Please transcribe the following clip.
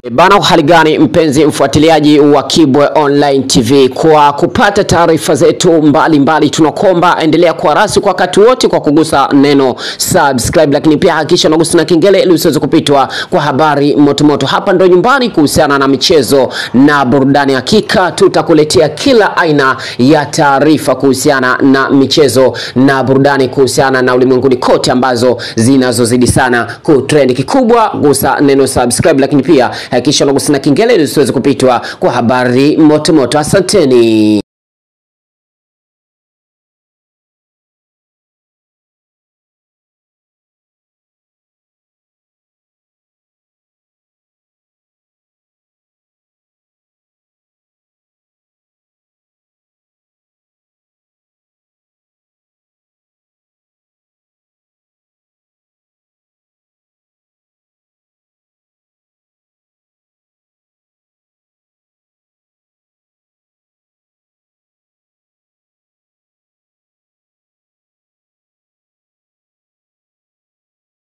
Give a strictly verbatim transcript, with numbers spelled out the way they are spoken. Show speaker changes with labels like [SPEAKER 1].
[SPEAKER 1] Bana, hali gani mpenzi mfuatiliaji wa Kibwe Online T V, kwa kupata taarifa zetu mbalimbali tunakomba endelea kuwa rasi kwa wakati wote kwa kugusa neno subscribe, lakini pia hakikisha unagusa na kengele ili usiweze kupitwa kwa habari motomoto. Hapa ndo nyumbani kuhusiana na michezo na burudani, hakika tutakuletea kila aina ya taarifa kuhusiana na michezo na burudani, kuhusiana na ulimwenguni kote ambazo zinazozidi sana kutrend. Kikubwa gusa neno subscribe, lakini pia hakikisha unagusa na kengele ili usiweze kupitwa kwa habari moto moto. Asanteni.